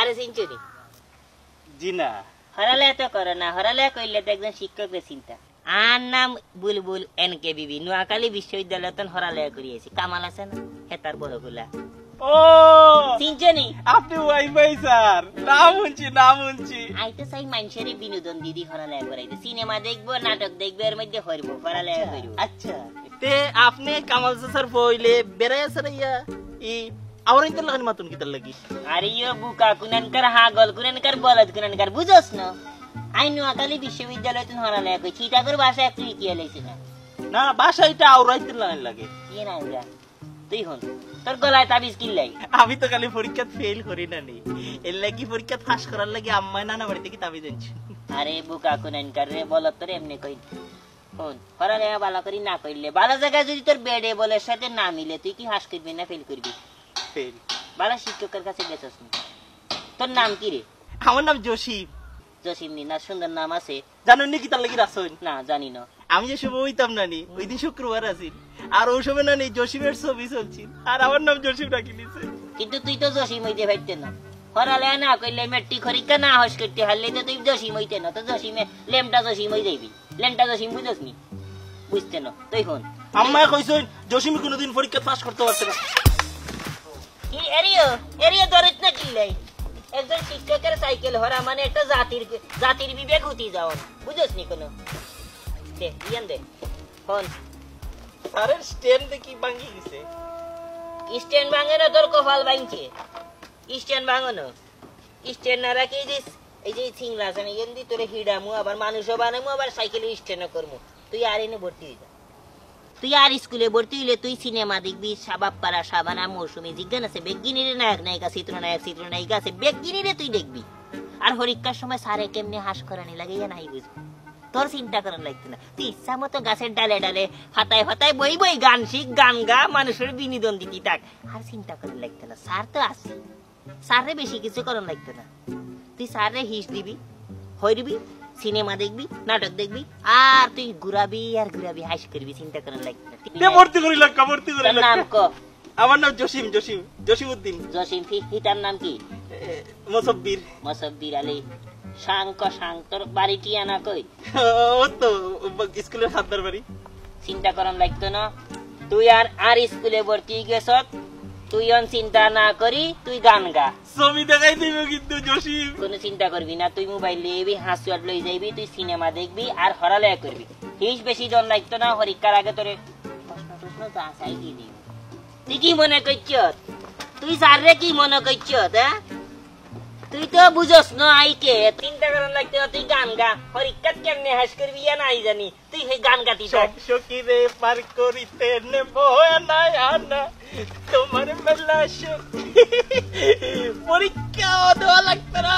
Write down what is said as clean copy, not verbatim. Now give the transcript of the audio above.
আরে চিনছুনি জি না হরালে তো করো না হরালে কইলে তো একজন শিক্ষকের চিন্তা আর নাম বুলবুল এনকে বিবি নোয়াখালী বিশ্ববিদ্যালয় তখন হরালে করিয়েছি কামাল আছে না হেতার বড় গুলা ও চিনছুনি আপনি ওয়াইফাই স্যার নাম শুনছি আই তো চাই মানুষের বিনোদন দিদি হরালে করাইতে সিনেমা দেখবো নাটক দেখবো এর মধ্যে হরবো হরালে করবো আচ্ছা তে আপনি কামাল স্যার বইলে বেড়াই আছে ইয়া ই আমার ইন্টার লাগানি মাতুন কিতার লাগি আরে ইয়ো বুকা কুনানকার হাগল কুনানকার বলদ কুনানকার বুঝোস না আই নোয়াখালী বিশ্ববিদ্যালয় তখন হরালে কই চিটাগর ভাষা একটু কি লাইছে না না বাসা এটা আউরাইতে লাগানি লাগে কি না ওরা তুই হন তোর গলায় তাবিজ কিনলাই আমি তো খালি পরীক্ষা ফেল করি না নি এর লাগি পরীক্ষা পাস করার লাগি আম্মা নানা বাড়িতে কি তাবিজ আনছি আরে বুকা কুনানকার রে বলদ তোর এমনি কই হন হরালে ভালো করি না কইলে ভালো জায়গায় যদি তোর বেডে বলের সাথে না মিলে তুই কি হাস করবি না ফেল করবি ফেল ভালো শিক্ষকের কাছে গেছস তোর নাম কি রে আমার নাম জসিম জসিম নি না সুন্দর নাম আছে জানেন নি কিতার লাগি রাসন না জানি না আমি যে সময় হইতাম নানি ওই দিন শুক্রবার আছি আর ওই সময় নানি জসিমের ছবি চলছিল আর আমার নাম জসিম রাখি নিছে কিন্তু তুই তো জসিম হইতে পারতে না হরালে না কইলে মেট্রিক পরীক্ষা না হস করতে হারলে তো তুই জসিম হইতে না তো জসিমে লেমটা জসিম হই যাইবি লেমটা জসিম বুঝছস নি বুঝতে না তুই হন আম্মা কইছেন জসিম কোনোদিন পরীক্ষা পাস করতে পারছে না কি এরিয়া দরিত না কিলাই একজন শিক্ষকের সাইকেল হরা মানে একটা জাতির বিবেক হতি যাও বুঝছস নি কোনো দে ইয়ান দে হন স্যারের স্ট্যান্ড দেখি ভাঙি গেছে স্ট্যান্ড ভাঙে না তোর কপাল ভাঙছে স্ট্যান্ড ভাঙো না স্ট্যান্ড না রাখি এই যে সিংলা আছে না এন দি তোরে হিডামু আবার মানুষও বানামু আবার সাইকেলে স্ট্যান্ড করমু তুই আর এনে ভর্তি হই যা তুই আর স্কুলে ভর্তি হইলে তুই সিনেমা দেখবি সাবাবপাড়া সাবানা মৌসুমী জিজ্ঞান আছে বেগিনীরে নায়ক নায়িকা চিত্রনায়িকা আছে বেগিনীরে তুই দেখবি আর পরীক্ষার সময় সারে কেমনে হাস করানি লাগে ইয়া নাই বুঝবি তোর চিন্তা করার লাগতো না তুই ইচ্ছা মতো গাছের ডালে ডালে ফাতায় ফাতায় বই বই গান শিখ গান গা মানুষের বিনোদন দিতি থাক আর চিন্তা করার লাগতো না স্যার তো আছে স্যারে বেশি কিছু করার লাগতো না তুই স্যারে হিস দিবি হইরবি সিনেমা দেখবি নাটক দেখবি আর তুই ঘুরাবি আর ঘুরাবি হাস করবি চিন্তা করার লাগতো না ভর্তি করি লাগা ভর্তি করি লাগা নাম ক আমার নাম জসিমউদ্দিন জসিম হিতার নাম কি মোসাব্বির আলী তোর বাড়ি কি আনা কই ও তো স্কুলের হাতদার বাড়ি চিন্তা করার লাগতো না তুই আর স্কুলে ভর্তি গেছ তুই চিন্তা না করি তুই গান গা ছবি দেখাই দিব কিন্তু জসিম কোনো চিন্তা করবি না তুই মোবাইল লইবি হাসুয়াট লই যাইবি তুই সিনেমা দেখবি আর হরালেয়া করবি হিস বেশি জন লাগতো না পরীক্ষার আগে তোরে প্রশ্ন যাচাই দিয়ে দিবি তুই কি মনে করছ তুই স্যাররে কি মনে করছ তুই তো বুঝস না আইকে চিন্তা করার লাগতো তুই গান গা পরীক্ষাত কেমনে হাস করবি ইয়া নাই জানি তুই সেই গান গাতি সখী রে পার করিতে নেব না আনা তোমার মেলা পরীক্ষা দেওয়া লাগতো না